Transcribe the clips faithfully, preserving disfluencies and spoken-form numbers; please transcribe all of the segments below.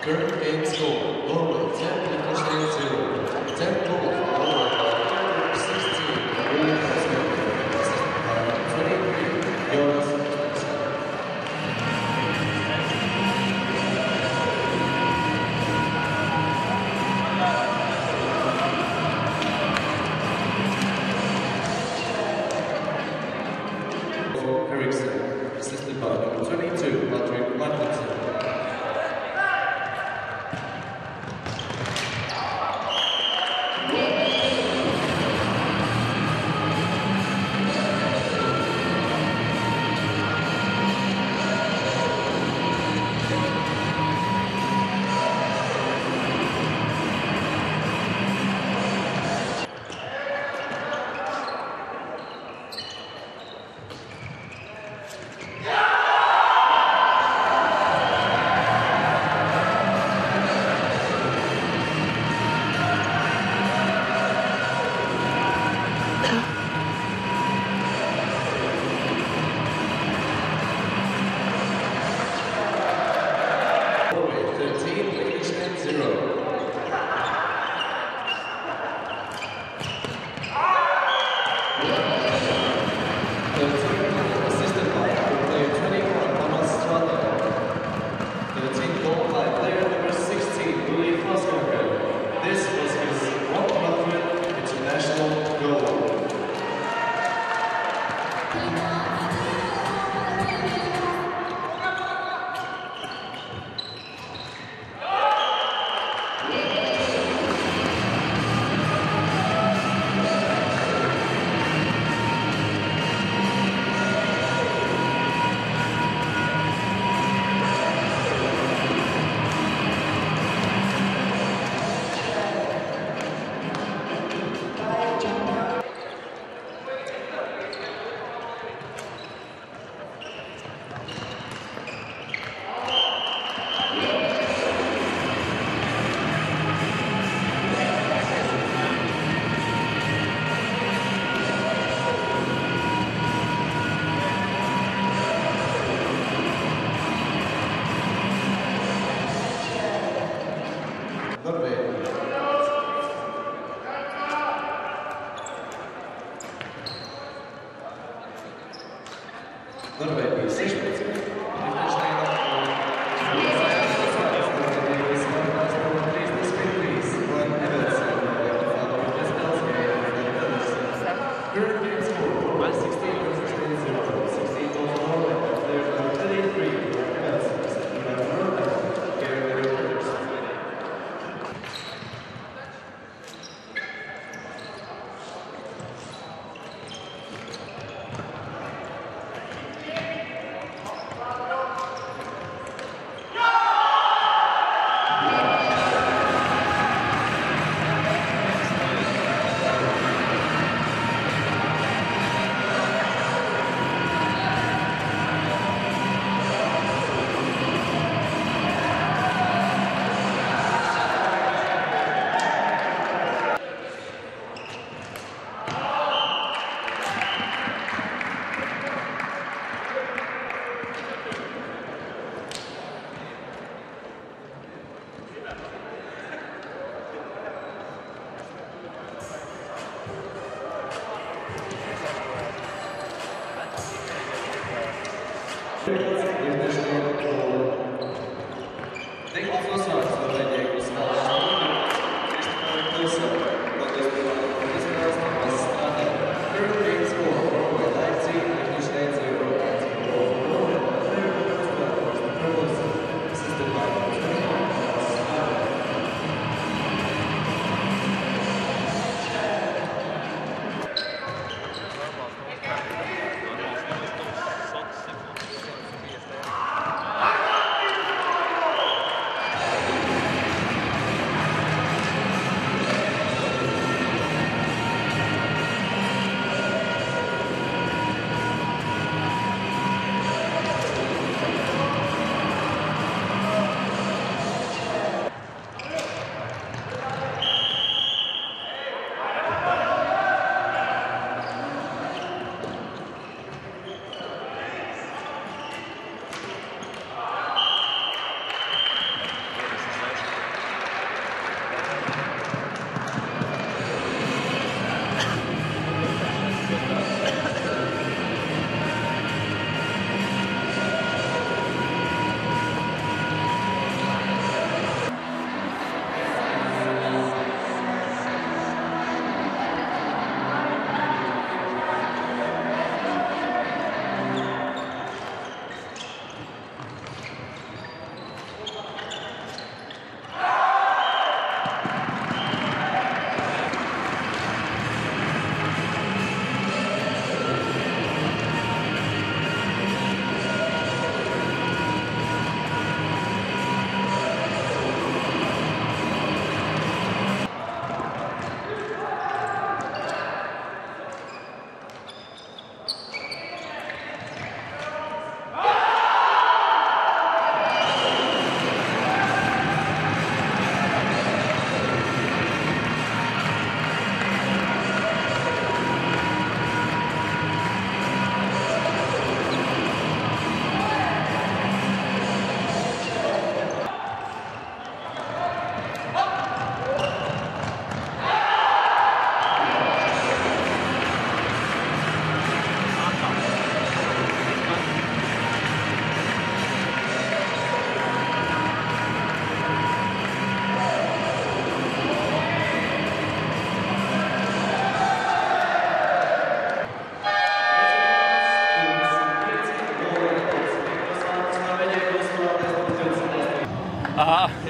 Current game score, Norway ten, Liechtenstein zero. ten goals for Norway by sixteen, twenty-three, euros. Assisted by number twenty-two, Patrick Martinson.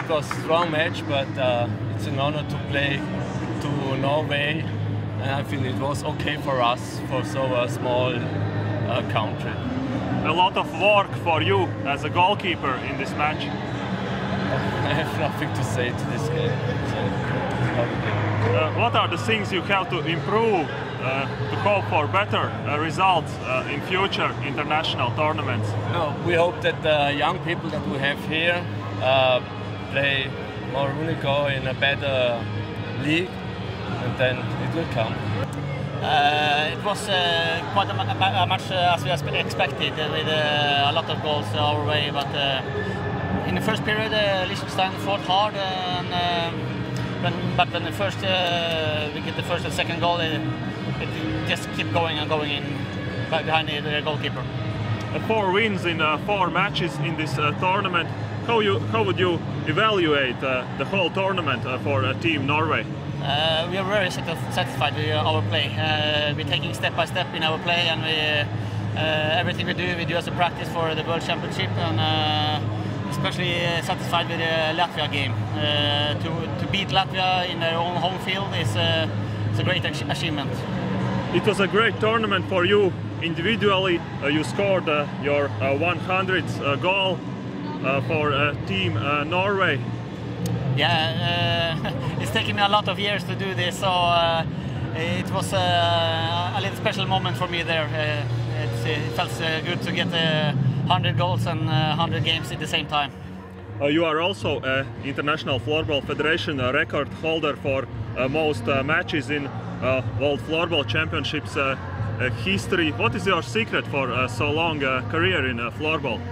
was a strong match, but uh, it's an honor to play to Norway, and I feel it was okay for us for so a small uh, country. A lot of work for you as a goalkeeper in this match. I have nothing to say to this game. So, uh, what are the things you have to improve uh, to hope for better uh, results uh, in future international tournaments? No, we hope that the young people that we have here uh, play more Unico in a better league, and then it will come. Uh, it was uh, quite a, a, a match uh, as we expected, uh, with uh, a lot of goals our way, but uh, in the first period uh, Liechtenstein fought hard, and uh, when, but when the first uh, we get the first and second goal, it, it just kept going and going in behind the, the goalkeeper. Uh, four wins in uh, four matches in this uh, tournament. How you how would you evaluate uh, the whole tournament uh, for uh, Team Norway? Uh, we are very satisfied with our play. Uh, we're taking step by step in our play, and we, uh, everything we do, we do as a practice for the World Championship, and uh, especially uh, satisfied with the Latvia game. Uh, to, to beat Latvia in their own home field is, uh, is a great achievement. It was a great tournament for you individually. Uh, you scored uh, your uh, one hundredth uh, goal uh, for uh, Team uh, Norway. Yeah, uh, it's taken me a lot of years to do this, so uh, it was uh, a little special moment for me there. Uh, it's, it felt uh, good to get uh, one hundred goals and uh, one hundred games at the same time. Uh, you are also an International Floorball Federation uh, record holder for uh, most uh, matches in uh, World Floorball Championships uh, uh, history. What is your secret for uh, so long uh, career in uh, floorball?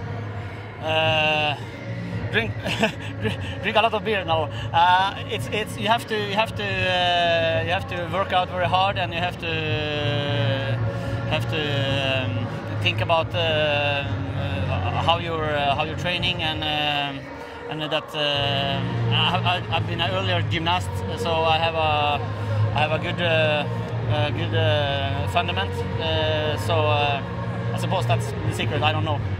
Uh, Drink, drink a lot of beer now. Uh, it's it's you have to you have to uh, you have to work out very hard, and you have to uh, have to um, think about uh, uh, how you're uh, how you're training, and uh, and that uh, I, I've been an earlier gymnast, so I have a I have a good uh, uh, good uh, fundament. Uh, so uh, I suppose that's the secret. I don't know.